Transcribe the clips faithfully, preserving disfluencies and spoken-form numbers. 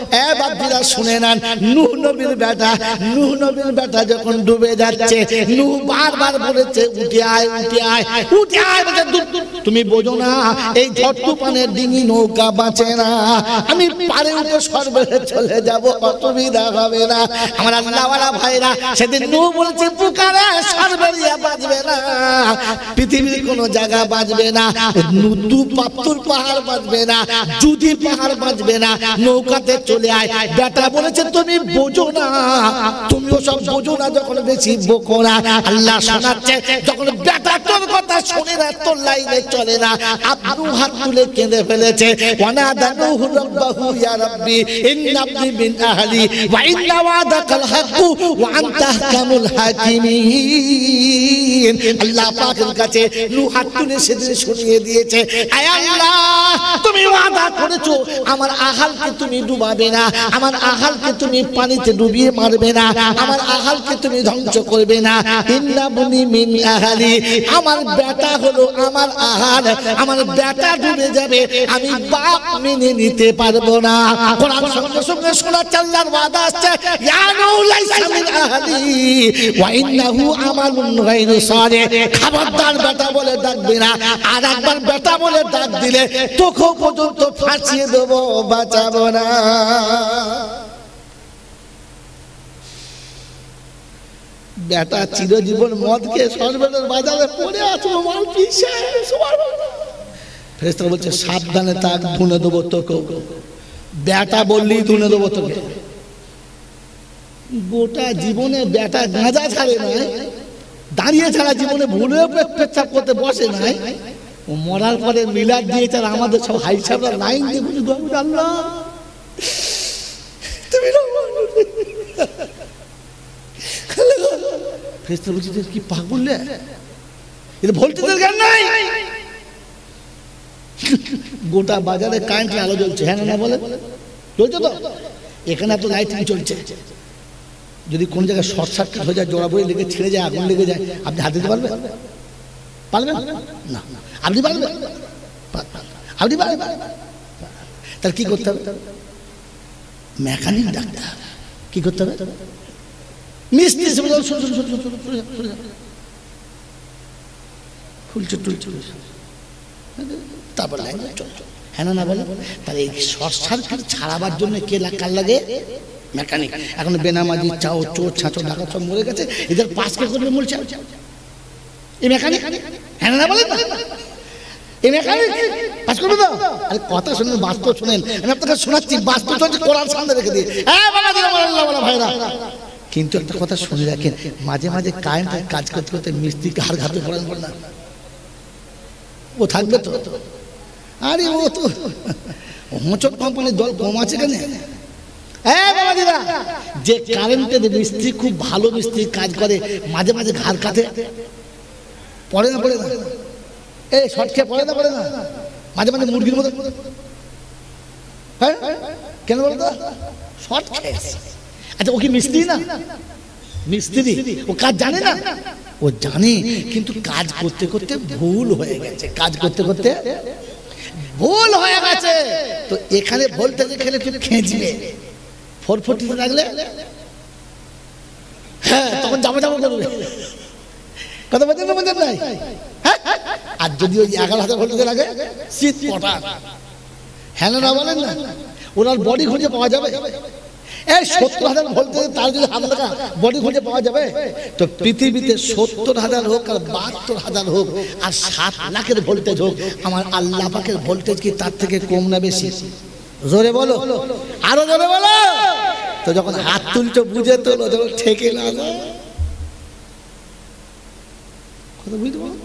এ বাপজিরা শুনে নেন, নূহ নবীর বেটা, নূহ নবীর বেটা যখন ডুবে যাচ্ছে, নূহ বারবার বলেছে উঠে আয়, উঠে আয়, উঠে আয়। তুমি বোঝো না এই ঝড় তুফানের ডিঙি নৌকা বাঁচে না, আমি পারে উঠে সর্বরে চলে যাব, অসুবিধা হবে না। আমার আল্লাহওয়ালা ভাইরা সেদিন নূহ বলেছে পুকারে সর্বরিয়া বাঁচবে না, পৃথিবীর কোন জায়গা বাঁচবে না, নুতু পাত্তুর পাহাড় বাঁচবে না, জুদি পাহাড় বাঁচবে না, নৌকাতে চলে আয়। বেটা বলেছে তুমি বোঝো না, তুমিও সব বোঝো না, যখন বেশি বকো না। আল্লাহ শোনাচ্ছে যখন বেটা তোর কথা শুনে না, তোর লাইনে চলে না, আব্বু হাত তুলে কেঁদে ফেলেছে। ওয়ানাদানুহু রাব্বাহু ইয়া রাব্বি ইন্না ইবনি মিন আহলি ওয়া ইন্না ওয়াদাকাল হাক্কু ওয়া আনতা আহকামুল হাকিমিন। আল্লাহ পাকের কাছে নূহ হাত তুলে সেদিন শুনিয়ে দিয়েছে, আয় আল্লাহ তুমি ওয়াদা করেছো আমার আহালকে তুমি ডুবাবে না, আমার আহালকে তুমি পানিতে ডুবিয়ে মারবে না, আমার আহালকে তুমি ধ্বংস করবে না। ইন্না ইবনি মিন আহলি, আমার বেটা হলো আমার আহাল, আমার বেটা ডুবে যাবে, আমি বাপ মেনে নিতে পারবো না। কোরআন সঙ্গে সঙ্গে শোনাচ্ছে আল্লাহর ওয়াদা আসছে, ইয়া নূহ লাইসা মিন আহলি ওয়া ইন্নাহু আমালুন গায়রু সালিহ। খবরদার বেটা বলে ডাকবে না, আর একবার বেটা বলে ডাক দিলে তোকে পর্যন্ত ফাঁসিয়ে দেবো, বাঁচাবো না। বেটা চিরজীবন মদ খেয়ে সর্বনের বাজারে পড়ে আছে, মাল পিছে ফেরেশতা বলছে সাবধানে তাক, ধুনে দেবো তোকে। বেটা বললি ধুনে দেবো তোকে। গোটা জীবনে বেটা গাঁজা ছাড়ে নাই, দাঁড়িয়ে ছাড়া জীবনে ভুলে পেচ্ছাপ করতে বসে নাই, ও মরার পরে মিলাদ দিয়েছে। আর আমাদের সব হাই সাহেবরা লাইন দিয়ে বুঝে আল্লাহ তুমি ফেরেশতা বলছে কি পাগল রে, এটা ভোল্টেজের গান নাই। গোটা বাজারে কারেন্টের আলো জ্বলছে, হ্যাঁ না বলে চলছে তো, এখানে এত লাইটিং চলছে। যদি কোন জায়গায় শর্ট সার্কিট হয়ে যায়, জোড়া বই লেগে ছিঁড়ে যায়, আগুন লেগে যায়, আপনি হাত দিতে পারবেন? পারবেন না। আপনি পারবেন? আপনি পারবেন? তাহলে কি করতে হবে? মেকানিক ডাকতে হবে। কি করতে হবে? মিস্ত্রি খুলছে টুলছে, তারপর লাইন চলছে, হ্যাঁ না বলে। তাহলে এই শর্ট সার্কিট ছাড়াবার জন্য কে কার লাগে? মেকানিক। এখন বেনামাজি, চাও, চোর, ছাঁচো, ডাকাত সব মরে গেছে, এদের পাস কে করবে? মরছে এই মেকানিক, হ্যাঁ না বলেন না? এই মেকানিক পাস করবে তো? আরে কথা শুনেন, বাস্তব শুনেন, আমি আপনাকে শোনাচ্ছি, বাস্তব চলছে, কোরআন সামনে রেখে দিয়ে। হ্যাঁ বাবা দিলাম আল্লাহ বলা ভাইরা, কিন্তু একটা কথা শুনে রাখেন, মাঝে মাঝে কারেন্টের কাজ করতে করতে মিস্ত্রি কার ঘাতে পড়েন পড়ে না, ও থাকবে তো? আরে ও তো হোঁচট কোম্পানির দল কম আছে কেন? যে কারেন্টের মিস্ত্রি খুব ভালো মিস্ত্রি কাজ করে, মাঝে মাঝে ঘাড় কাটে, পড়ে না পড়ে না? এই শর্ট খেয়ে পড়ে না পড়ে না? মাঝে মাঝে মুরগির মতো, হ্যাঁ কেন বলো তো? শর্ট খেয়ে। আচ্ছা ও কি মিস্ত্রি না? মিস্ত্রি, ও কাজ জানে না? ও জানে, কিন্তু কাজ করতে করতে ভুল হয়ে গেছে, কাজ করতে করতে ভুল হয়ে গেছে। তো এখানে ভোল্টেজ খেলে তুই খেঁচবে, ফোর ফোরটিতে লাগলে হ্যাঁ তখন জামা জামা করবে, কথা বলতে বলতে নাই। আর যদি ওই এগারো হাজার ভোল্টেজে লাগে শীত পটা, হ্যাঁ না বলেন না? ওনার বডি খুঁজে পাওয়া যাবে? এই সত্তর হাজার ভোল্টেজে তার যদি হাত লাগা বডি খুঁজে পাওয়া যাবে? তো পৃথিবীতে সত্তর হাজার হোক আর বাহাত্তর হাজার হোক আর সাত লাখের ভোল্টেজ হোক, আমার আল্লাহ পাকের ভোল্টেজ কি তার থেকে কম না বেশি? জোরে বলো, আরো জোরে বলো। তো যখন হাত তুলছো বুঝে তোলো, যখন ঠেকে না কথা বুঝতে পারো?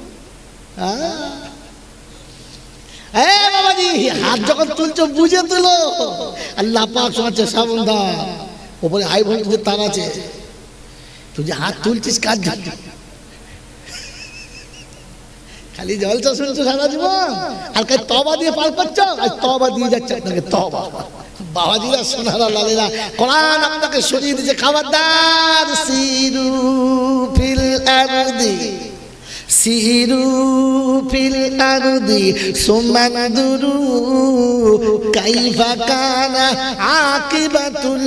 বাবাজি হাত যখন তুলছো বুঝে তুলো। আল্লাহ পাক শোনাচ্ছে সাবন্দা, ওপরে হাই ভোল্টেজের তার আছে, তুই যে হাত তুলছিস কাজ খালি জলসা শুনছো সারা জীবন, আর কাজ তবা দিয়ে পার করছো, আজ তবা দিয়ে যাচ্ছে আপনাকে তবা। বাবাজিরা সোনারা লালেরা, কোরআন আপনাকে শুনিয়ে দিচ্ছে খবরদার, সিরু ফিল আরদি সিরু ফিল আরদি সুমানদুরু কাইফা কানা আকিবাতুল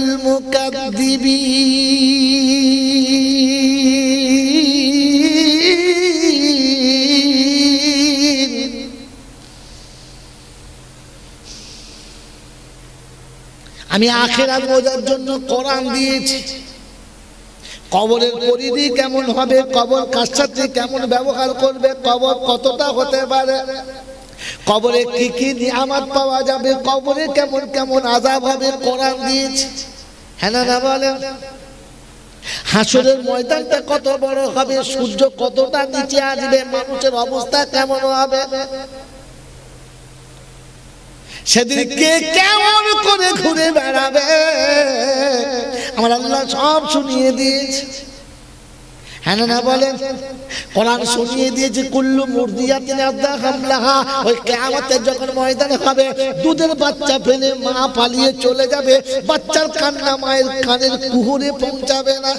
মুকাদ্দিবিন। আমি আখিরাত বোঝার জন্য কোরআন দিয়েছি। কবরের পরিধি কেমন হবে, কবর কার সাথে কেমন ব্যবহার করবে, কবর কতটা হতে পারে, কবরে কি কি নিয়ামত পাওয়া যাবে, কবরে কেমন কেমন আযাব হবে, কোরআন দিয়েছে। হ্যাঁ না বলেন? হাসরের ময়দানটা কত বড় হবে, সূর্য কতটা নিচে আসবে, মানুষের অবস্থা কেমন হবে, সেদিন কে কেমন করে ঘুরে বেড়াবে, আমার আল্লাহ সব শুনিয়ে দিয়েছে। হ্যাঁ না বলেন? কোরআন শুনিয়ে দিয়েছে কুল্লু মুরদিয়াতিন আদা হামলাহা। ওই কিয়ামতের যখন ময়দান হবে, দুধের বাচ্চা ফেলে মা পালিয়ে চলে যাবে, বাচ্চার কান্না মায়ের কানের কুহুরে পৌঁছাবে না।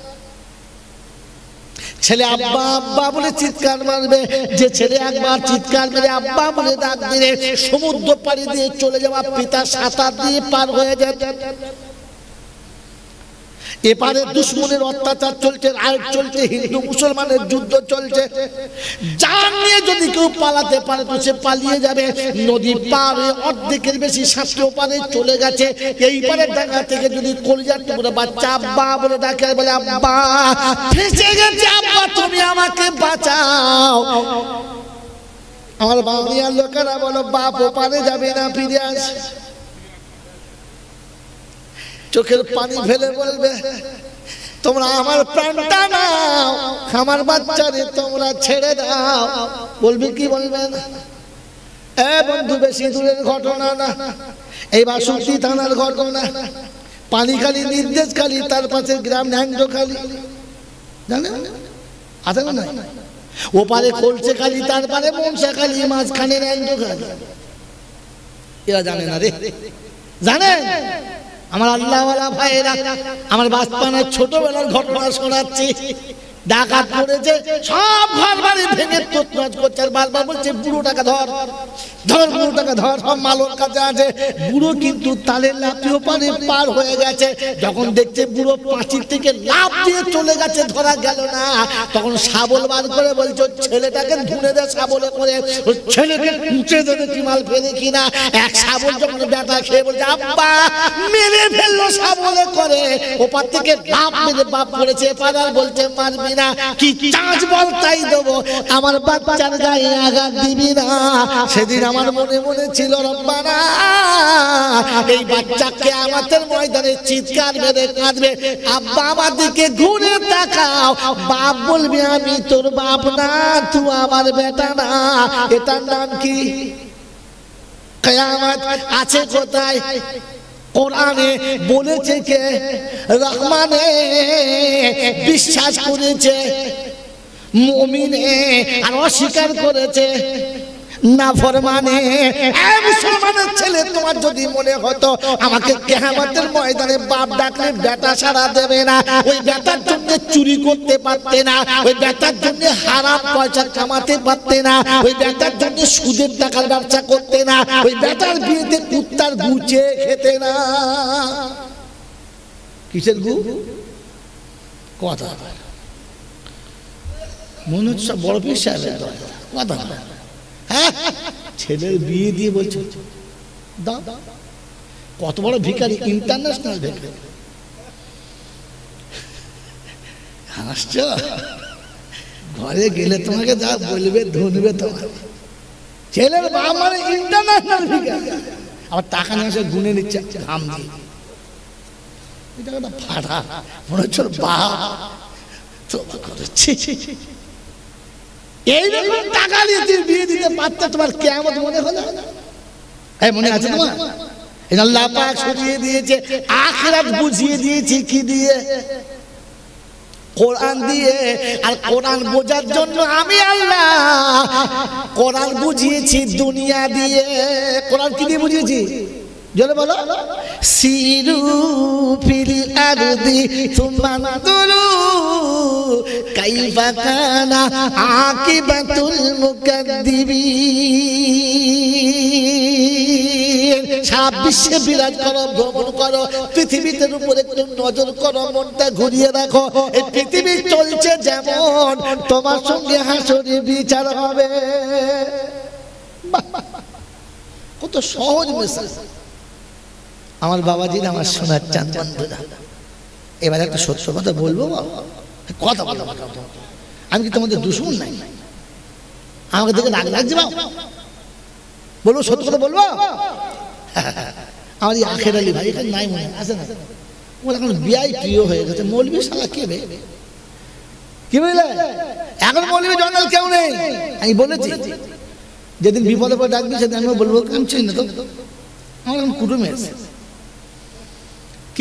ছেলে আব্বা আব্বা বলে চিৎকার মারবে, যে ছেলে একবার চিৎকার মেরে আব্বা বলে ডাক দিলে সমুদ্র পাড়ি দিয়ে চলে যাওয়া পিতা সাঁতার দিয়ে পার হয়ে যায়। এপারে দুশ্মনের অত্যাচার চলছে, রায়ত চলছে, হিন্দু মুসলমানের যুদ্ধ চলছে। জান নিয়ে যদি কেউ পালাতে পারে তো সে পালিয়ে যাবে। নদী পার হয়ে অর্ধেকের বেশি সাতশো পারে চলে গেছে। এই পারে ডাঙ্গা থেকে যদি কলিজার টুকরো বাচ্চা আব্বা বলে ডাকে, বলে আব্বা ফেঁসে গেছে, আব্বা তুমি আমাকে বাঁচাও। আমার বাংলার লোকেরা বলো বাপ ওপারে যাবে না, ফিরে আস। চোখের পানি ফেলে বলবে তোমরা আমার প্রাণটা নাও, আমার বাচ্চারে তোমরা ছেড়ে দাও। বলবে কি বলবে না? এ বন্ধু বেশি দূরের ঘটনা না, এই বাসন্তী থানার ঘটনা। পানিখালি, নির্দেশখালি, তার পাশে গ্রাম ন্যাংটোখালি, জানেন আছে না? ওপারে খোলসেখালি, তার পারে মনসাখালি, মাঝখানে ন্যাংটোখালি। এরা জানে না রে, জানেন? আমার আল্লাহওয়ালা ভাইয়েরা, আমার বাসপানের ছোটবেলার ঘটনা শোনাচ্ছি। ডাকাত পড়েছে, সব ঘর বাড়ি ভেঙে তছনছ করছে, আর বারবার বলছে বুড়ো টাকা ধর ধর, বুড়ো টাকা ধর, সব মালোর কাছে আছে। বুড়ো কিন্তু তালের লাফিও পারে পার হয়ে গেছে। যখন দেখছে বুড়ো পাঁচির থেকে লাফ দিয়ে চলে গেছে, ধরা গেল না, তখন শাবল বার করে বলছে ছেলেটাকে ধুনে দে শাবলে করে, ছেলেকে উঁচে দেবে কি মাল ফেলে কিনা। এক শাবল যখন ব্যাটা খেয়ে বলছে আব্বা মেরে ফেললো শাবলে করে, ওপার থেকে লাফ মেরে বাপ করেছে। এপার আর বলছে মারবি না, কি চাঁচ বল তাই দেবো, আমার বাচ্চার গায়ে আঘাত দিবি না। সেদিন আমার মনে মনে ছিল রব্বানা এই বাচ্চাকে আমাদের ময়দানে চিৎকার মেরে কাঁদবে, আব্বা আমার দিকে ঘুরে তাকাও, বাপ বলবি আমি তোর বাপ না, তুই আমার বেটা না। এটার নাম কি? কিয়ামত আছে কোথায়? কোরআনে বলেছে কে? রহমানে বিশ্বাস করেছে, মুমিনে আর অস্বীকার করেছে নাফরমানে। এই মুসলমানের ছেলে, তোমার যদি মনে হতো আমাকে কিয়ামতের ময়দানে বাপ ডাকলে বেটা সাড়া দেবে না, ওই বেটার জন্য চুরি করতে পারতে না, ওই বেটার জন্য হারাম পয়সা কামাতে পারতে না, ওই বেটার জন্য সুদের টাকার ব্যবসা করতে না, ওই বেটার বিয়েতে কুত্তার গুছে খেতে না। কিসের গু কথা মনে হচ্ছে বড় পীর সাহেবের কথা। হ্যাঁ, ছেলের বিয়ে দিয়ে বলছে দাও। কত বড় ভিখারি, ইন্টারন্যাশনাল ভিখারি। হাসছ? ঘরে গেলে তোমাকে যা বলবে ধরবে তোমার। ছেলের বাবা মানে ইন্টারন্যাশনাল ভিখারি, আবার টাকা নিয়ে এসে গুনে নিচ্ছে ঘাম দিয়ে। এটা একটা ফাটা মনে হচ্ছে বাপ তোমার করেছি। এইরকম টাকা নিয়ে তুমি বিয়ে দিতে পারতে, তোমার কিয়ামত মনে হলো? এই মনে আছে তোমার? আল্লাহ পাক শুনিয়ে দিয়েছে, আখিরাত বুঝিয়ে দিয়েছে কি দিয়ে? কোরআন দিয়ে। আর কোরআন বোঝার জন্য আমি আল্লাহ কোরআন বুঝিয়েছি দুনিয়া দিয়ে। কোরআন কি দিয়ে বুঝিয়েছি? জোরে বলো। সিরু ফিল আরদি সুম্মা নাদুরু কাইফা কানা আকিবাতুল মুকাদ্দিবিন। সারা বিশ্বে বিরাজ করো, ভ্রমণ করো, পৃথিবীতে উপরে একটু নজর করো, মনটা ঘুরিয়ে রাখো। এই পৃথিবী চলছে যেমন, তোমার সঙ্গে হাসরে বিচার হবে। কত সহজ মেসেজ আমার বাবাজিরা, আমার শোনার চান বন্ধুরা। এবার একটা সত্য কথা বলবো, কথা বলবো। আমি কি তোমাদের দুশমন নাই? আমাকে দেখে রাগ লাগছে বাবা? বলবো, সত্য কথা বলবো। আমার এই আখের আলী ভাই এখানে নাই, মনে আছে না? ওর এখন বিয়াই প্রিয় হয়ে গেছে। মৌলবি শালা কে বে, কি বুঝলে? এখন মৌলবি জঙ্গল কেউ নেই। আমি বলেছি যেদিন বিপদে পড়ে ডাকবি সেদিন আমি বলবো আমি চিনি না তো, আমার এখন কুটুমে আছে। কি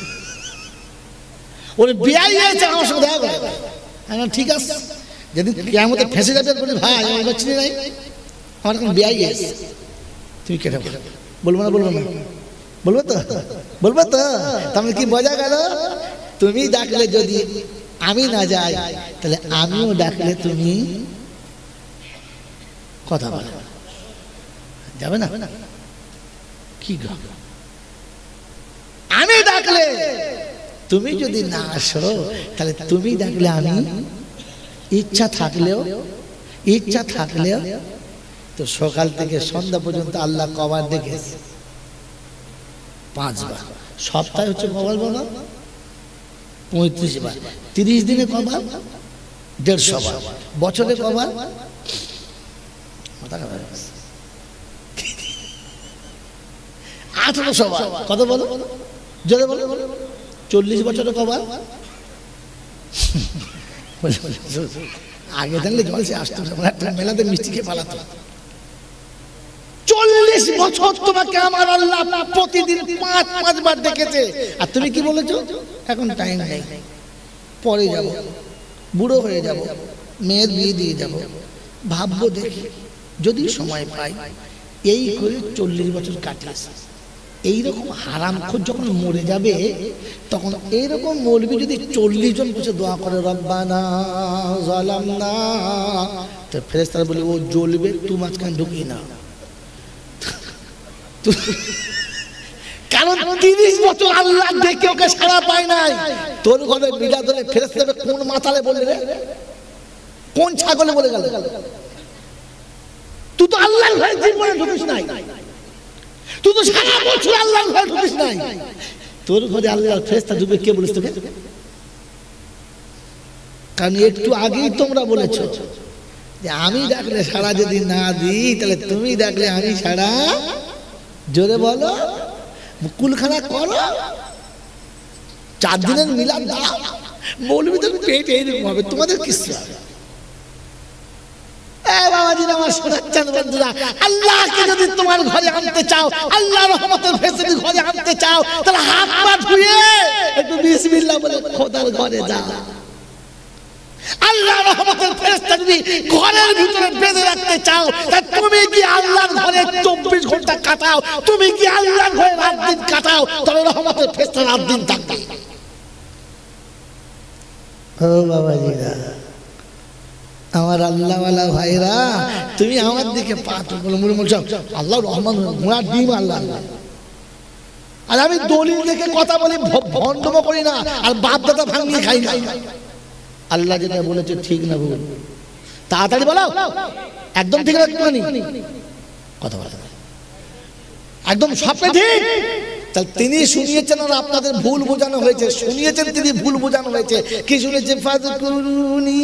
ওর বিয়াই হয়েছে, আমার সঙ্গে দেখা করে। আমি ঠিক আছে, যেদিন কিয়ামতে ফেঁসে যাবে বলি ভাই আমার চিনি নাই, আমার এখন বিয়াই হয়েছে, তুমি কেটে বলবো না? বলবো না? বলবো তো, বলবো তো। তাহলে কি বোঝা গেল? তুমি ডাকলে যদি আমি না যাই, তাহলে আমিও ডাকলে তুমি কথা বলে যাবে না? কি গো, আমি ডাকলে তুমি যদি না আসো, তাহলে তুমি ডাকলে আমি ইচ্ছা থাকলেও ইচ্ছা থাকলেও তো সকাল থেকে সন্ধ্যা পর্যন্ত আল্লাহ কবার দেখেছে? পাঁচবার। সপ্তাহে হচ্ছে কবার বাবা? পঁয়ত্রিশ বার। তিরিশ দিনে কবার? দেড়শো বার। বছরে কবার? আঠারোশো বার। কত বলো? জোরে বলো। চল্লিশ বছরে কবার? আগে জানলে জলসে আসতো, মেলাতে মিষ্টি খেয়ে পালাতো। চল্লিশ বছর তোমাকে আমার আল্লাহ প্রতিদিন পাঁচ পাঁচবার ডেকেছে, আর তুমি কি বলেছো? এখন টাইম নেই, পরে যাব, বুড়ো হয়ে যাব, মেয়ের বিয়ে দিয়ে যাব, ভাববো দেখি যদি সময় পাই। এই করে চল্লিশ বছর কাটিয়েছে। এইরকম হারামখোর যখন মরে যাবে, তখন এইরকম মৌলবি যদি চল্লিশ জন বসে দোয়া করে রব্বানা যালামনা, তো ফেরেশতারা বলে ও জ্বলবে, তুই মাঝখানে ঢুকি না। কারণ তিরিশ বছর আল্লাহ দেখে ওকে সাড়া পায় নাই। তোর ঘরে বিড়া ধরে ফেরেশতারা কোন মাতালে বলে রে, কোন ছাগলে বলে গেল? তুই তো আল্লাহর ঘরে জীবনে ঢুকিস নাই, তুই তো সারা বছর আল্লাহর ঘরে ঢুকিস নাই। তোর ঘরে আল্লাহর ফেরেশতা ঢুকবে কে বলিস তোকে? কারণ একটু আগেই তোমরা বলেছো যে আমি ডাকলে সাড়া যদি না দিই, তাহলে তুমি ডাকলে আমি সাড়া। জোরে বলো, কুলখানা করো, চার দিনের মিলাদ দাও, বলবি তো পেট এইরকম হবে, তোমাদের কিছু হবে। আল্লাহকে যদি তোমার ঘরে আনতে চাও, আল্লাহ রহমতের ফেসিলিটি ঘরে আনতে চাও, তাহলে হাত পা ধুয়ে একটু বিসমিল্লাহ বলে খোদার ঘরে যাও। আল্লাহ রহমতের ফেরেশতা যদি ঘরের ভিতরে বেঁধে রাখতে চাও, তা তুমি কি আল্লাহর ঘরে চব্বিশ ঘন্টা কাটাও? তুমি কি আল্লাহর ঘরে রাত দিন কাটাও? তবে রহমতের ফেরেশতা রাত দিন থাকবে। ও বাবাজিরা, আমার আল্লাহওয়ালা ভাইরা, তুমি আমার দিকে পাঠ বলে মনে বলছো আল্লাহ রহমান ঘোড়ার ডিম আল্লাহ আল্লাহ। আর আমি দলিল দেখে কথা বলি, ভণ্ডম করি না, আর বাপ দাদা ভাঙিয়ে খাই না। আল্লাহ যেটা বলেছে ঠিক না ভুল তাড়াতাড়ি বলো, একদম ঠিক রাখতে কথা বলা একদম সবটা ঠিক। তাহলে তিনি শুনিয়েছেন আর আপনাদের ভুল বোঝানো হয়েছে, শুনিয়েছেন তিনি, ভুল বোঝানো হয়েছে। কি শুনেছে? ফাযকুরুনি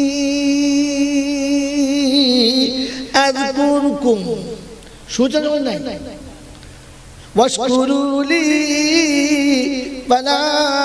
আযকুরকুম, শুনেছেন নাই? ওয়াশকুরুলি ওয়ালা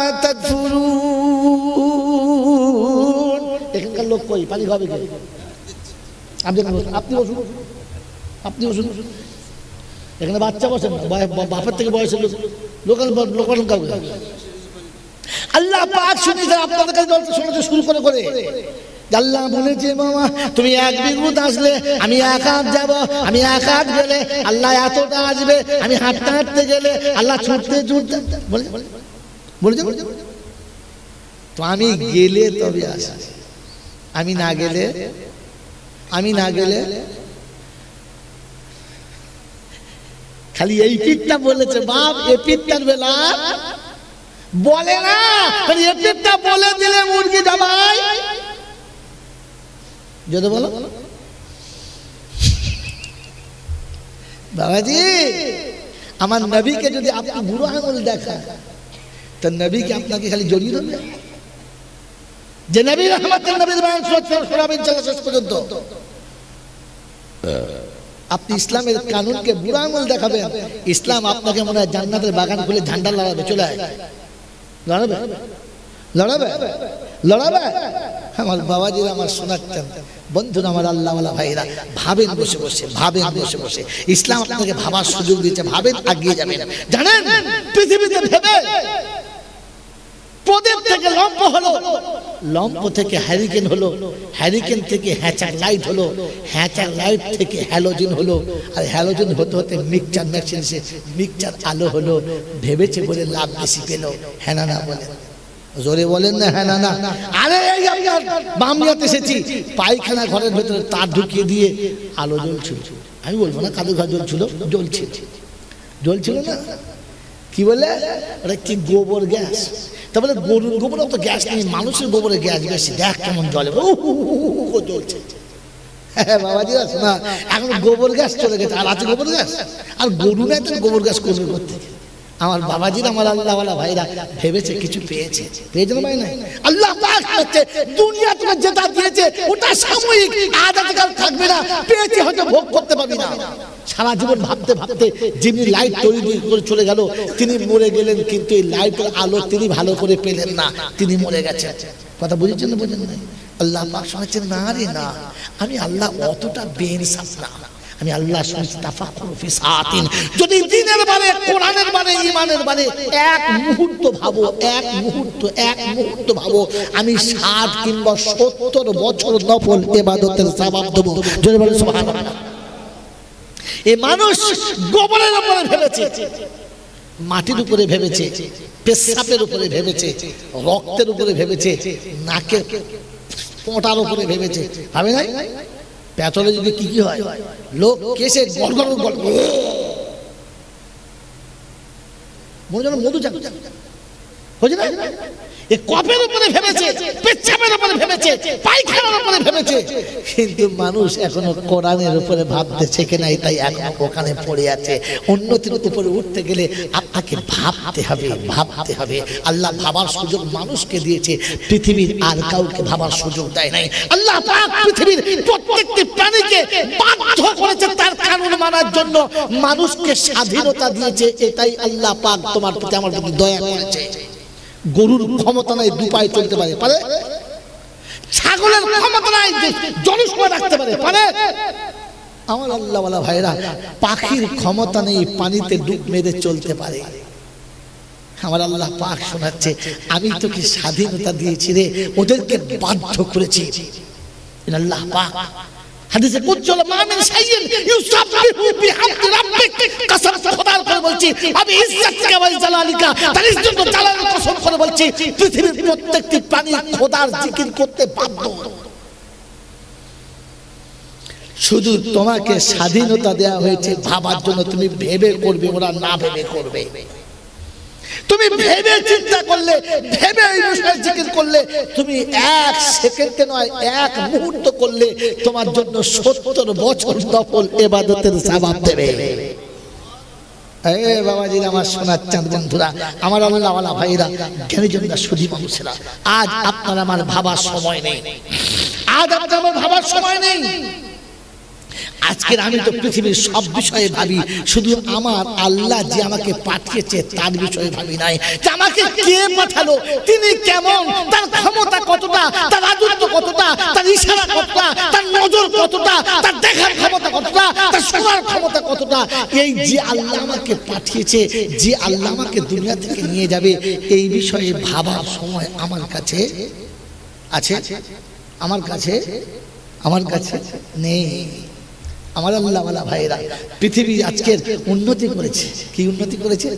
তাকফুরুন। এখানকার লোক কই পানি খাবে কে? আপনি আপনি বসুন, আপনি বসুন। এখানে বাচ্চা বসেন না, বাপের থেকে বয়সের লোক, লোকাল লোকাল কাউকে। আল্লাহ পাক শুনেছে আপনাদের কাছে শুনেছে শুরু করে করে আল্লাহ বলেছে মামা তুমি এক বিঘত আসলে আমি এক হাত যাব, আমি এক হাত গেলে আল্লাহ এতটা আসবে, আমি হাঁটতে হাঁটতে গেলে আল্লাহ ছুটতে ছুটতে বলে বলেছে। তো আমি গেলে তবে আসে, আমি না গেলে আমি না গেলে খালি এই পিঠটা বলেছে বাপ, এই পিঠটার বেলা বলে না, খালি এই পিঠটা বলে দিলে মুরগি জামাই যদি বলো বাবাজি আমার নবীকে যদি আপনি বুড়ো আঙুল দেখান তো নবীকে আপনাকে খালি জড়িয়ে ধরবে যে নবী রহমতের নবীর বয়ান শোনাবেন শেষ পর্যন্ত। আপনি ইসলামের কানুনকে বুড়ো আঙুল দেখাবেন, ইসলাম আপনাকে মনে হয় জান্নাতের বাগান খুলে ঝান্ডা লড়াবে, চলে আয় লড়াবে লড়াবে লড়াবে। আমার বাবাজিরা আমার শোনাচ্ছেন বন্ধুরা, আমার আল্লাহওয়ালা ভাইরা, ভাবেন বসে বসে, ভাবেন বসে বসে, ইসলাম আপনাকে ভাবার সুযোগ দিয়েছে, ভাবেন আগিয়ে যাবেন। জানেন পৃথিবীতে ভেবে প্রদীপ থেকে লম্প হলো, লম্প থেকে হ্যারিকেন হলো, হ্যারিকেন থেকে হ্যাচার লাইট হলো, হ্যাচার লাইট থেকে হ্যালোজেন হলো, আর হ্যালোজেন হতে হতে মিক্সচার মেশিন সে মিক্সচার আলো হলো। ভেবেছে বলে লাভ বেশি পেল, হ্যাঁ না না বলেন, জোরে বলেন না হ্যাঁ না না। আরে এই আপনার বামনিয়াতে এসেছি, পায়খানা ঘরের ভেতরে তার ঢুকিয়ে দিয়ে আলো জ্বলছিল, আমি বলবো না কাদের ঘর জ্বলছিল, জ্বলছিল জ্বলছিল না, কি বলে ওটা কি গোবর গ্যাস, তারপরে গরুর গোবর তো গ্যাস নেই, মানুষের গোবরে গ্যাস বেশি, দেখ কেমন জ্বলে জ্বলছে। হ্যাঁ বাবাজি না, এখন গোবর গ্যাস চলে গেছে, আর আছে গোবর গ্যাস, আর গরু নেই তো গোবর গ্যাস করবে করতে। আমার বাবাজির আমার আল্লাহওয়ালা ভাইরা ভেবেছে কিছু পেয়েছে, পেয়েছে না ভাই না, আল্লাহ পাক হচ্ছে দুনিয়া তোকে যেটা দিয়েছে ওটা সাময়িক, আজকাল থাকবে না, পেয়েছে হয়তো ভোগ করতে পারবি না। সারা জীবন ভাবতে ভাবতে যিনি লাইট তৈরি করে চলে গেল তিনি মরে গেলেন, কিন্তু এই লাইটের আলো তিনি ভালো করে পেলেন না, তিনি মরে গেছেন। কথা বুঝেছেন না বুঝেন নাই? আল্লাহ পাক শোনাচ্ছেন না রে না, আমি আল্লাহ অতটা বেইনসাফ না, আমি আল্লাহ শুনছি তাফাক্কুরু ফি সাআতিন। যদি দ্বীনের বারে, কোরআনের বারে, ঈমানের বারে এক মুহূর্ত ভাবো, এক মুহূর্ত এক মুহূর্ত ভাবো, আমি ষাট কিংবা সত্তর বছর নফল ইবাদতের সওয়াব দেব। জোরে বলেন সুবহানাল্লাহ। এই মানুষ গোবরের উপরে ভেবেছে, মাটির উপরে ভেবেছে, পেশাবের উপরে ভেবেছে, রক্তের উপরে ভেবেছে, নাকের পোঁটার উপরে ভেবেছে, ভাবে নাই পেট্রোলে যদি কি কি হয়, লোক কেসে গড়গড় গড় মনে যেন মধু চাক হয়েছে না, এ কপের উপরে ভেবেছে, পেচ্ছাপের উপরে ভেবেছে, পায়খানার উপরে ভেবেছে, কিন্তু মানুষ এখনো কোরআনের উপরে ভাবতে শেখে নাই, তাই এখনো ওখানে পড়ে আছে। উন্নতির উপরে উঠতে গেলে আপনাকে ভাবতে হবে, ভাবতে হবে। আল্লাহ ভাবার সুযোগ মানুষকে দিয়েছে, পৃথিবীর আর কাউকে ভাবার সুযোগ দেয় নাই। আল্লাহ পাক পৃথিবীর প্রত্যেকটি প্রাণীকে বাধ্য করেছে তার কানুন মানার জন্য, মানুষকে স্বাধীনতা দিয়েছে, এটাই আল্লাহ পাক তোমার প্রতি আমার প্রতি দয়া করেছে। গরুর ক্ষমতা নাই দু পায়ে চলতে পারে, পারে ছাগলের ক্ষমতা নাই জলসময় রাখতে পারে, পারে আমার আল্লাহওয়ালা ভাইরা পাখির ক্ষমতা নেই পানিতে ডুব মেরে চলতে পারে। আমার আল্লাহ পাক শোনাচ্ছে, আমি তোকে স্বাধীনতা দিয়েছি রে, ওদেরকে বাধ্য করেছি। আল্লাহ পাক হাদিসে কুদসি মা মিন শাইইন ইউসাব্বিহু বিহামদি রাব্বিক, কসম খোদার করে বলছি, আমি ইজ্জতকে ওয়া জালালিকা, তার ইজ্জত ও জালালের কসম করে বলছি, পৃথিবীর প্রত্যেকটি প্রাণী খোদার জিকির করতে বাধ্য। শুধু তোমাকে স্বাধীনতা দেওয়া হয়েছে ভাবার জন্য, তুমি ভেবে করবে, ওরা না ভেবে করবে। তুমি ভেবে চিন্তা করলে, ভেবে এই বিষয়ে জিকির করলে, তুমি এক সেকেন্ডে নয় এক মুহূর্ত করলে তোমার জন্য সত্তর বছর নফল ইবাদতের সওয়াব দেবে। এ বাবাজি আমার সোনার চাঁদ বন্ধুরা, আমার আল্লাহওয়ালা ভাইরা, জ্ঞানীজনরা, সুধী মানুষেরা, আজ আপনার আমার ভাবার সময় নেই, আজ আপনার আমার ভাবার সময় নেই। আজকের আমি তো পৃথিবীর সব বিষয়ে ভাবি, শুধু আমার আল্লাহ যে আমাকে পাঠিয়েছে তার বিষয়ে ভাবি নাই, যে আমাকে কে পাঠালো, তিনি কেমন, তার ক্ষমতা কতটা, তার রাজত্ব কতটা, তার ইশারা কতটা, তার নজর কতটা, তার দেখার ক্ষমতা কতটা, তার শোনার ক্ষমতা কতটা। এই যে আল্লাহ আমাকে পাঠিয়েছে, যে আল্লাহ আমাকে দুনিয়া থেকে নিয়ে যাবে, এই বিষয়ে ভাবার সময় আমার কাছে আছে, আমার কাছে আমার কাছে নেই। আমার আল্লাহওয়ালা ভাইরা, পৃথিবী আজকের উন্নতি করেছে, কি উন্নতি করেছে?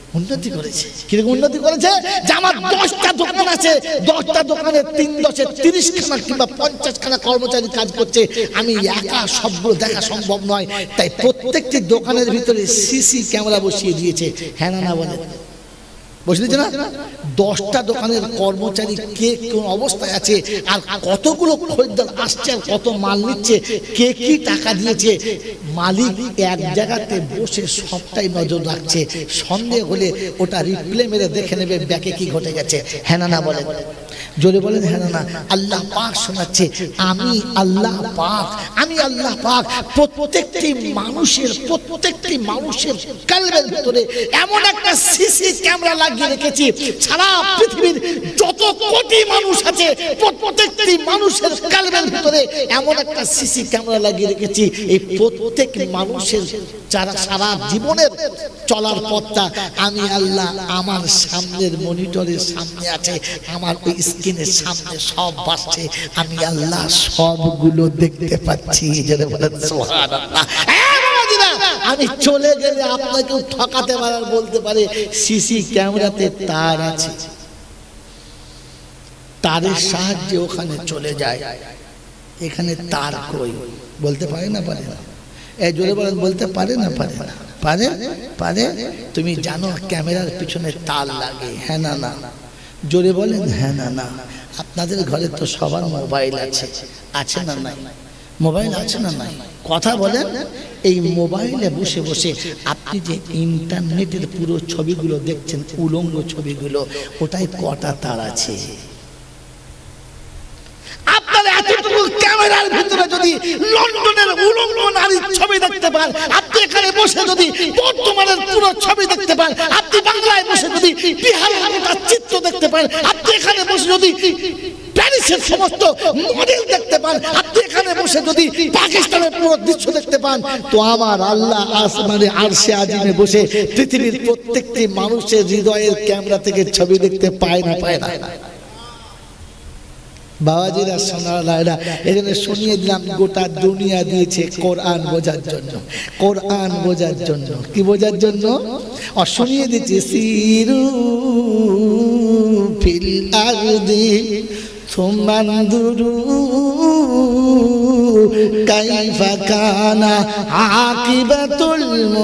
উন্নতি করেছে। কিরকম উন্নতি করেছে? যে আমার দশটা দোকান আছে, দশটা দোকানে তিন দশে তিরিশ খানা কিংবা পঞ্চাশ খানা কর্মচারী কাজ করছে, আমি একা সবগুলো দেখা সম্ভব নয়, তাই প্রত্যেকটি দোকানের ভিতরে সিসি ক্যামেরা বসিয়ে দিয়েছে। হ্যাঁ না না বলেন? বসে দিচ্ছে না? দশটা দোকানের কর্মচারী কে কোন অবস্থায় আছে, আর কতগুলো খরিদ্দার আসছে, আর কত মাল নিচ্ছে, কে কি টাকা দিয়েছে, মালিক এক জায়গাতে বসে সবটাই নজর রাখছে। সন্দেহ হলে ওটা রিপ্লে মেরে দেখে নেবে ব্যাকে কি ঘটে গেছে। হ্যাঁ না না বলেন? জোরে বলেন হ্যাঁ না না? আল্লাহ পাক শোনাচ্ছে, আমি আল্লাহ পাক, আমি আল্লাহ পাক প্রত্যেকটি মানুষের প্রত্যেকটি মানুষের কলবের ভিতরে এমন একটা সিসি ক্যামেরা লাগিয়ে রেখেছি। সারা পৃথিবীর যত কোটি মানুষ আছে প্রত্যেকটি মানুষের কলবের ভিতরে এমন একটা সিসি ক্যামেরা লাগিয়ে রেখেছি। এই প্রত্যেক মানুষের যারা সারা জীবনের চলার পথটা আমি আল্লাহ আমার সামনের মনিটরের সামনে আছে, আমার ওই স্ক্রিনের সামনে সব বাসছে, আমি আল্লাহ সবগুলো দেখতে পাচ্ছি। যারা বলেন সুবহানাল্লাহ। আমি চলে গেলে আপনাকেও ঠকাতে পারার বলতে পারে সিসি ক্যামেরাতে তার আছে, তারের সাহায্যে ওখানে চলে যায়। এখানে তার কই বলতে পারে না? পারে না? এই জোরে বলেন, বলতে পারে না? পারে না? পারে পারে। তুমি জানো ক্যামেরার পিছনে তার লাগে? হ্যাঁ না না? জোরে বলেন হ্যাঁ না না? আপনাদের ঘরে তো সবার মোবাইল আছে, আছে না নাই? মোবাইল আছে না নাই? কথা বলেন। এই মোবাইলে বসে বসে আপনি যে ইন্টারনেটের পুরো ছবিগুলো দেখছেন, উলঙ্গ ছবিগুলো, ওটাই কটা তার আছে? আপনার এতটুকু ক্যামেরার ভিতরে যদি লন্ডনের উলঙ্গ নারীর ছবি দেখতে পান, আপনি এখানে বসে যদি বর্তমানের পুরো ছবি দেখতে পান, আপনি বাংলায় বসে যদি বিহারের একটা চিত্র দেখতে পান, আপনি এখানে বসে যদি প্যারিসের সমস্ত মডেল দেখতে পান, আপনি এখানে বসে যদি পাকিস্তানের পুরো দৃশ্য দেখতে পান, তো আমার আল্লাহ আসমানে আরশে আজিমে বসে পৃথিবীর প্রত্যেকটি মানুষের হৃদয়ের ক্যামেরা থেকে ছবি দেখতে পায় না? পায় না? বাবাজিরা সোনারা, এখানে শুনিয়ে দিলাম গোটা দুনিয়া দিয়েছে কোরআন বোঝার জন্য, কোরআন বোঝার জন্য। কি বোঝার জন্য? আর শুনিয়ে দিচ্ছে সিরু ফিল আরদি সুমানদুরু কাইফা কানা আকিবাতুল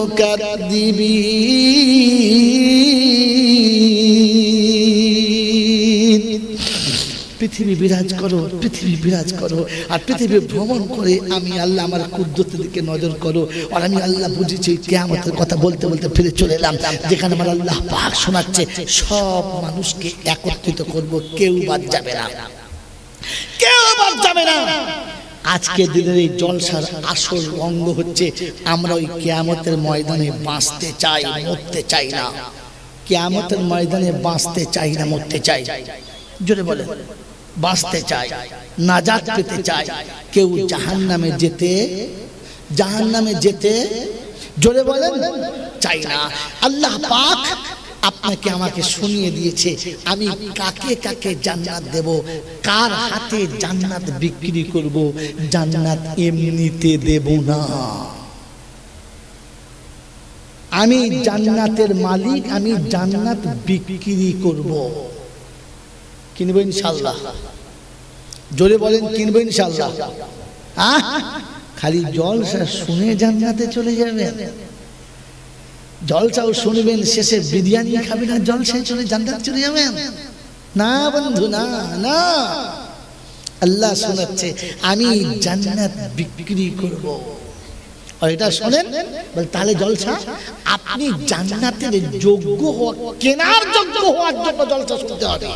মুকাদ্দিবিন। পৃথিবী বিরাজ করো, পৃথিবী বিরাজ করো, আর পৃথিবী ভ্রমণ করে আমি আল্লাহ আমার কুদরতের দিকে নজর করো। আর আমি আল্লাহ বুঝেছি কিয়ামতের কথা বলতে বলতে ফিরে চলে এলাম যেখানে আমার আল্লাহ পাক শোনাচ্ছে সব মানুষকে একত্রিত করব, কেউ বাদ যাবে না, কেউ বাদ যাবে না। আজকে দিনের এই জলসার আসল অঙ্গ হচ্ছে আমরা ওই কিয়ামতের ময়দানে বাঁচতে চাই, মরতে চাই না। কিয়ামতের ময়দানে বাঁচতে চাই না, মরতে চাই। জোরে বলেন, বাঁচতে চাই, নাজাত পেতে চাই। কেউ জাহান্নামে যেতে জাহান্নামে যেতে জোরে বলেন চাই না। আল্লাহ পাক আপনাকে আমাকে শুনিয়ে দিয়েছে আমি কাকে কাকে জান্নাত দেব, কার হাতে জান্নাত বিক্রি করব। জান্নাত এমনিতে দেব না, আমি জান্নাতের মালিক, আমি জান্নাত বিক্রি করব। কিনবো ইনশাআল্লাহ। জোরে বলেন কিনবো ইনশাআল্লাহ। আহ খালি জলসা শুনে জান্নাতে চলে যাবেন? জলসাও শুনবেন, শেষে বিরিয়ানি খাবেন আর জলসায় চলে জান্নাত চলে যাবেন? না বন্ধু, না না। আল্লাহ শোনাচ্ছে আমি জান্নাত বিক্রি করব। আর এটা শোনেন, বল তাহলে জলসা আপনি জান্নাতের যোগ্য হওয়া, কেনার যোগ্য হওয়ার জন্য জলসা শুনতে হবে।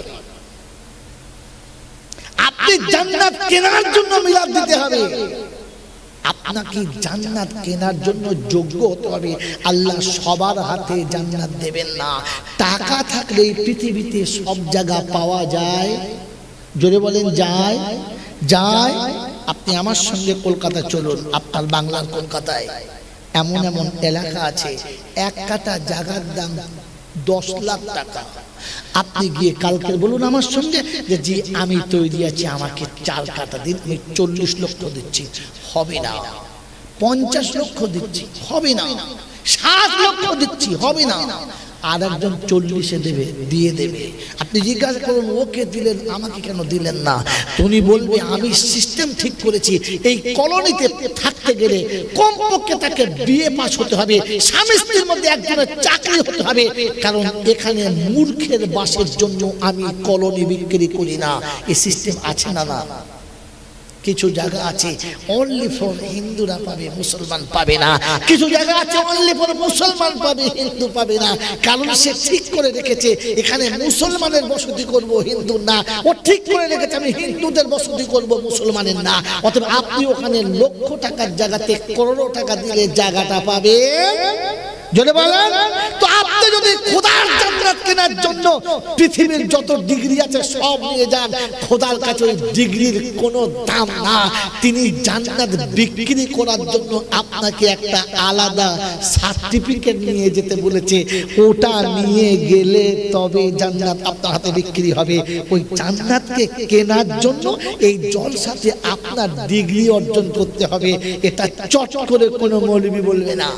আপনি জান্নাত কেনার জন্য মিলাদ দিতে হবে। আপনাকে জান্নাত কেনার জন্য যোগ্য হতে হবে। আল্লাহ সবার হাতে জান্নাত দেবেন না। টাকা থাকলে পৃথিবীতে সব জায়গা পাওয়া যায়। জোরে বলেন যায় যায়। আপনি আমার সঙ্গে কলকাতা চলুন, আপনার বাংলার কলকাতায় এমন এমন এলাকা আছে এক কাটা জায়গার দাম দশ লাখ টাকা। আপনি গিয়ে কালকে বলুন আমার সঙ্গে যে জি আমি তৈরি আছি, আমাকে চার কাটা দিন, আমি চল্লিশ লক্ষ দিচ্ছি। হবে না। পঞ্চাশ লক্ষ দিচ্ছি, হবে না। ষাট লক্ষ দিচ্ছি, হবে না। আর একজন চল্লিশে দেবে, দিয়ে দেবে। আপনি জিজ্ঞাসা করুন ওকে দিলেন আমাকে কেন দিলেন না? তুমি বলবে আমি সিস্টেম ঠিক করেছি, এই কলোনিতে থাকতে গেলে কমপক্ষে তাকে বিয়ে পাস হতে হবে, স্বামী স্ত্রীর মধ্যে একজনের চাকরি হতে হবে, কারণ এখানে মূর্খের বাসের জন্য আমি কলোনি বিক্রি করি না। এই সিস্টেম আছে না? না, কিছু জায়গা আছে অনলি ফর হিন্দুরা পাবে, মুসলমান পাবে না। কিছু জায়গা আছে অনলি ফর মুসলমান পাবে, হিন্দু পাবে না। কারণ সে ঠিক করে রেখেছে এখানে মুসলমানের বসতি করব, হিন্দু না। ও ঠিক করে রেখেছে আমি হিন্দুদের বসতি করব, মুসলমানের না। অতএব আপনি ওখানে লক্ষ টাকার জায়গাতে করোড় টাকা দিলে জায়গাটা পাবে। যদি বলেন তো আপনি যদি খোদার জান্নাত কেনার জন্য পৃথিবীর যত ডিগ্রি আছে সব নিয়ে যান, খোদার কাছে ওই ডিগ্রির কোনো দাম না। তিনি জান্নাত বিক্রি করার জন্য আপনাকে একটা আলাদা সার্টিফিকেট নিয়ে যেতে বলেছে, ওটা নিয়ে গেলে তবে জান্নাত আপনার হাতে বিক্রি হবে। ওই জান্নাতকে কেনার জন্য এই জলসাতে আপনার ডিগ্রি অর্জন করতে হবে। এটা চট করে কোনো মৌলবি বলবে না।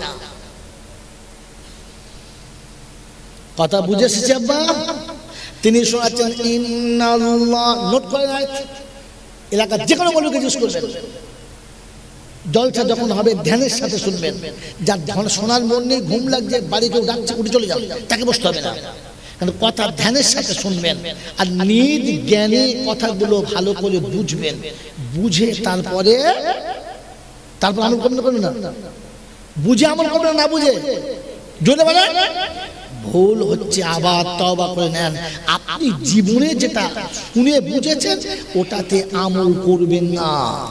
কথা বুঝে এসেছে আব্বা? তিনি শোনাচ্ছেন ইন্নাল্লাহ, নোট করে রাখ, এলাকার যে কোনো মৌলবীকে জিজ্ঞেস করবেন, জলসা যখন হবে ধ্যানের সাথে শুনবেন। যার ধন শোনার মন নেই, ঘুম লাগছে, বাড়ি কেউ ডাকছে, উঠে চলে যাবে, তাকে বসতে হবে না। কিন্তু কথা ধ্যানের সাথে শুনবেন আর নিজ জ্ঞানে কথাগুলো ভালো করে বুঝবেন, বুঝে তারপরে তারপর আমল করবেন না। বুঝে আমল করবেন না, বুঝে জোরে বলেন ভুল হচ্ছে আবার তওবা করে নেন। আপনি জীবনে যেটা শুনে বুঝেছেন ওটাতে আমল করবেন না।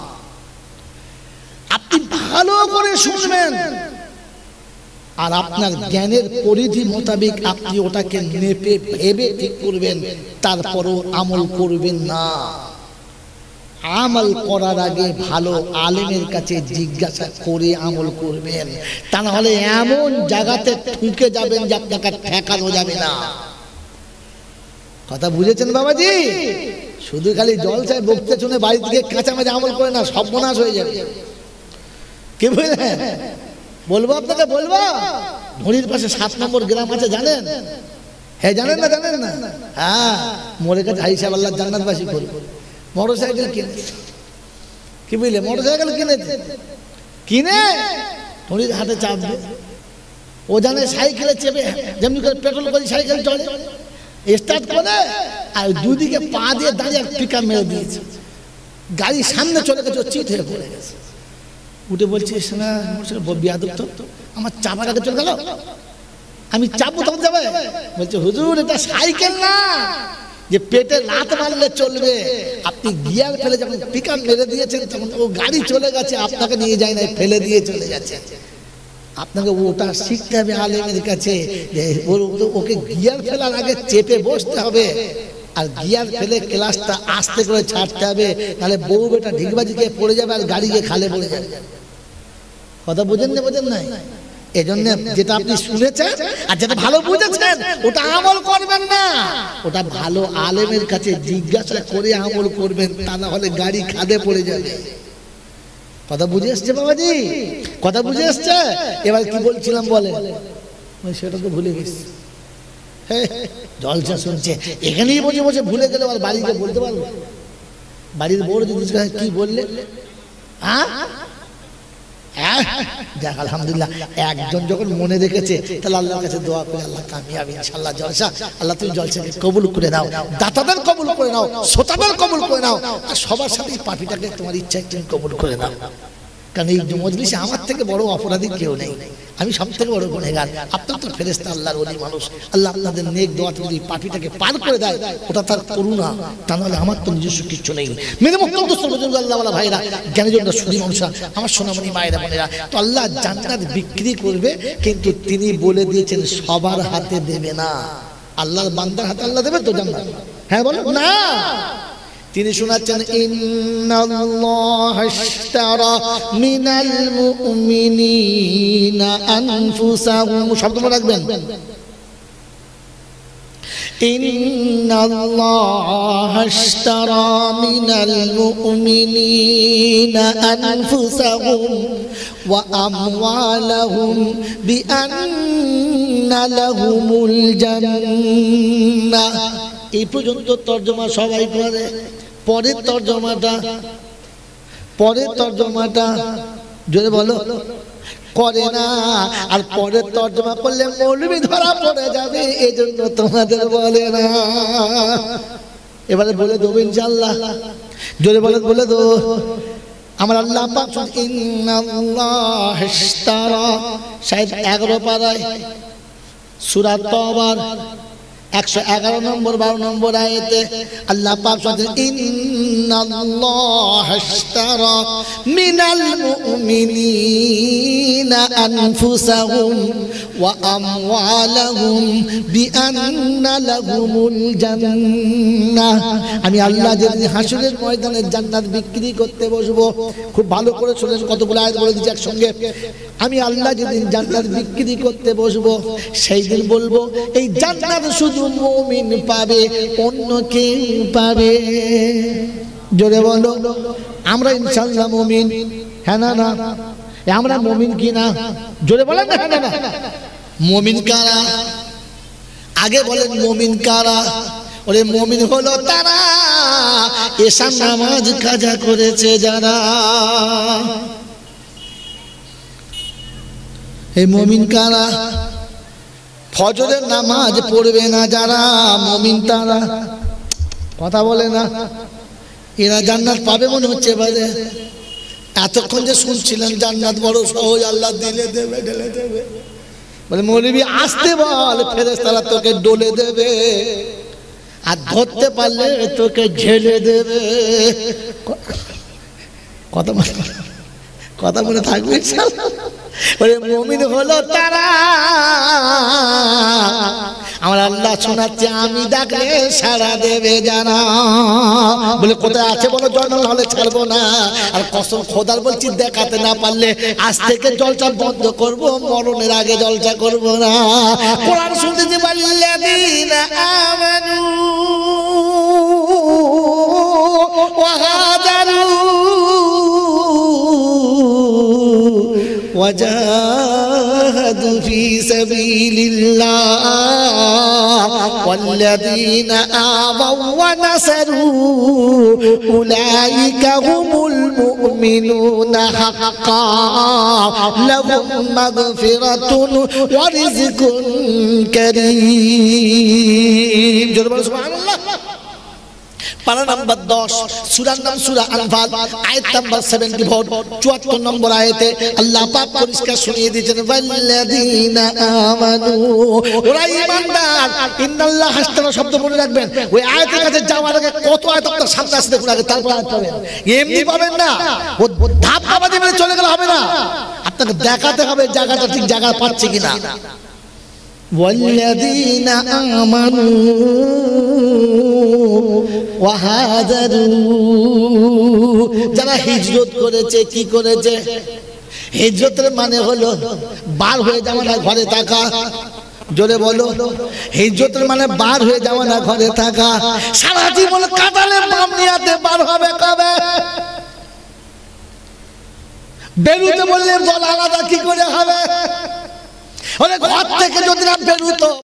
আপনি ভালো করে শুনবেন আর আপনার জ্ঞানের পরিধি মোতাবেক আপনি ওটাকে নেপে ভেবে ঠিক করবেন, তারপরও আমল করবেন না। আমল করার আগে ভালো আলেমের কাছে জিজ্ঞাসা করে আমল করবেন, তা না হলে এমন জায়গাতে ঠুকে যাবেন যে আপনাকে ঠেকানো যাবে না। কথা বুঝেছেন বাবাজি? শুধু খালি জলসায় বকতে শুনে বাড়ি থেকে কাঁচা মাঝে আমল করে না, সর্বনাশ হয়ে যাবে। কে বুঝলেন? বলবো আপনাকে, বলবো ধনির পাশে সাত নম্বর গ্রাম আছে, জানেন? হ্যাঁ জানেন না? জানেন না? হ্যাঁ, মোরে কাছে হাই সাহেব আল্লাহ জান্নাতবাসী করবে। মোটর সাইকেল কিনেছে, কি বুঝলে? মোটর সাইকেল কিনেছে, কিনে ধনির হাতে চাপবে। ও জানে সাইকেলে চেপে যেমনি করে পেট্রোল করে সাইকেল চলে, স্টার্ট করে আর দুদিকে পা দিয়ে দাঁড়িয়ে পিকআপ মেরে দিয়েছে। গাড়ি সামনে চলে গেছে, চিত হয়ে পড়ে গেছে। উঠে বলছে না বিয়াদব তো, আমার চাপার আগে চলে গেল, আমি চাপবো তখন যাবে। বলছে হুজুর এটা সাইকেল না যে পেটে লাত মারলে চলবে। আপনি গিয়ার ফেলে যখন পিকআপ মেরে দিয়েছেন তখন ও গাড়ি চলে গেছে, আপনাকে নিয়ে যায় না, ফেলে দিয়ে চলে গেছে। আপনাকে ওটা শিখতে হবে আলেমের কাছে, যে ওকে গিয়ার ফেলার আগে চেপে বসতে হবে আর গিয়ার ফেলে ক্লাসটা আস্তে করে ছাড়তে হবে, তাহলে বউ বেটা ঢিকবাজি খেয়ে পড়ে যাবে আর গাড়ি গিয়ে খালে পড়ে যাবে। কথা বুঝেন না? বোঝেন নাই? এই জন্য যেটা আপনি শুনেছেন আর যেটা ভালো বুঝেছেন ওটা আমল করবেন না, ওটা ভালো আলেমের কাছে জিজ্ঞাসা করে আমল করবেন, তা না হলে গাড়ি খাদে পড়ে যাবে। কথা বুঝে এসছে বাবাজি? কথা বুঝে এসছে? এবার কি বলছিলাম বলে, সেটা তো ভুলে গেছি। জলসা শুনছে এখানেই বসে বসে ভুলে গেলে আর বাড়িতে বলতে পারবো? বাড়ির বড় যদি কি বললে, হ্যাঁ দেখ আলহামদুলিল্লাহ একজন যখন মনে রেখেছে তাহলে আল্লাহর কাছে দোয়া করে আল্লাহ কামিয়াবি ইনশাআল্লাহ জলসা, আল্লাহ তুমি জলসাকে কবুল করে নাও, দাতাদের কবুল করে নাও, শ্রোতাদের কবুল করে নাও, আর সবার সাথে পার্টিটাকে তোমার ইচ্ছায় তুমি কবুল করে নাও। কারণ এই মজলিসে আমার থেকে বড় অপরাধী কেউ নেই, আমি সব থেকে বড় গুনেগার। আপনার তো ফেরেশতা আল্লাহর ওলি মানুষ, আল্লাহ আপনাদের নেক দোয়া যদি পাপিটাকে পার করে দেয় ওটা তার করুণা, তা নাহলে আমার তো নিজস্ব কিচ্ছু নেই। মেরে মুক্তম দোস্ত বুজুর্গ আল্লাহওয়ালা ভাইরা, জ্ঞানীজনরা, সুধী মানুষরা, আমার সোনামণি মায়েরা বোনেরা, তো আল্লাহ জান্নাত বিক্রি করবে, কিন্তু তিনি বলে দিয়েছেন সবার হাতে দেবে না, আল্লাহর বান্দার হাতে আল্লাহ দেবে তো জান্নাত। হ্যাঁ বলো না? তিনি শোনাচ্ছেন ইন্নাল্লাহা ইশতারা মিনাল মুমিনিনা আনফুসাহুম, শব্দ মনে রাখবেন, ইন্নাল্লাহা আশতারা মিনাল মুমিনিনা আনফুসাহুম ওয়া আমওয়ালাহুম বিআন্না লাহুমুল জান্নাহ। এই পর্যন্ত তরজমা সবাই করে। পরের তরজমাটা পরের তরজমাটা জোরে বলো করে না। আর পরের তরজমা করলে মৌলবি ধরা পড়ে যাবে, এই জন্য তোমাদের বলে না। এবারে বলে দেবো ইনশাআল্লাহ, জোরে বলে বলে দেবো। আমার আল্লাহ পাক ইন্নাল্লাহ ইশতারা শায়দ এগারো পারায় সূরা তাওবার একশো এগারো নম্বর বারো নম্বর আয়াতে আল্লাহ পাক বলেন ইন্নাল্লাহা ইশতারা মিনাল মুমিনিনা আনফুসাহুম ওয়া আমওয়ালাহুম বিআন্না লাহুমুল জান্নাহ। আমি আল্লাহ যেদিন হাসরের ময়দানে জান্নাত বিক্রি করতে বসবো, খুব ভালো করে শুনেন, কতগুলো আয়াত বলে দিচ্ছি একসঙ্গে। আমি আল্লাহ যেদিন জান্নাত বিক্রি করতে বসবো, সেই দিন বলবো এই জান্নাত শুধু মুমিন পাবে, অন্য কেউ পাবে। জোরে বলো আমরা ইনশাআল্লাহ মুমিন, হ্যাঁ না না? আমরা মুমিন কি না? জোরে বলেন না, হ্যাঁ না না? মুমিন কারা? আগে বলেন মুমিন কারা? ওরে মুমিন হলো তারা এশা নামাজ কাজা করেছে যারা। এই মুমিন কারা? ফজরের নামাজ পড়বে না যারা, মুমিন তারা। কথা বলে না, এরা জান্নাত পাবে মনে হচ্ছে। বাজে এতক্ষণ যে শুনছিলেন জান্নাত বড় সহজ, আল্লাহ দিলে দেবে ঢেলে দেবে। বলে মৌলবি আসতে বল, ফেরেশতারা তোকে ডলে দেবে, আর ধরতে পারলে তোকে ঝেলে দেবে। কথা কথা মনে থাকবে। ওরে মুমিন হলো তারা, আমার আল্লাহ শোনাচ্ছে আমি ডাকলে সাড়া দেবে যারা। বলে কোথায় আছে বলো, জন্ম হলে ছাড়বো না। আর কসম খোদার বলছি, দেখাতে না পারলে আজ থেকে জলসা বন্ধ করব, মরণের আগে জলসা করব না। কোরআন শুনতে বাল্লাযীনা আমানু ওয়া হাজারু وجاهدوا في سبيل الله والذين آووا ونصروا أولئك هم المؤمنون حقا لهم مغفرة ورزق كريم। سبحان الله। পারা নাম্বার দশ, সূরার নাম সূরা আনফাল, আয়াত নাম্বার চুয়াত্তর, চুয়াত্তর নম্বর আয়াতে আল্লাহ পাক পরিষ্কার শুনিয়ে দিয়েছেন ওয়াল্লাযীনা আমানু, ওরা ঈমানদার। ইন্নাল্লাহা আশতারা শব্দ মনে রাখবেন। ওই আয়াতের কাছে যাওয়ার আগে কত আয়াত আপনার সামনে আসতে দেখুন, আগে তারপর আয়াত পাবেন। এমনি পাবেন না, ও ধাপ ধাপাতে মেরে চলে গেলে হবে না, আপনাকে দেখাতে হবে জায়গাটা ঠিক জায়গা পাচ্ছে কিনা। ওয়াল্লাযীনা আমানু ওয়া হাজারু, যারা হিজরত করেছে। কি করেছে? হিজরতের মানে হলো বার হয়ে যাওয়া না ঘরে থাকা। জোরে বলো, হিজরতের মানে বার হয়ে যাওয়া না ঘরে থাকা। সারা জীবন কাটালে মামনিয়াতে বার হবে কবে? বেরুতে বললে বল আলাদা কি করে হবে? ঘর থেকে যদি না বেরুতো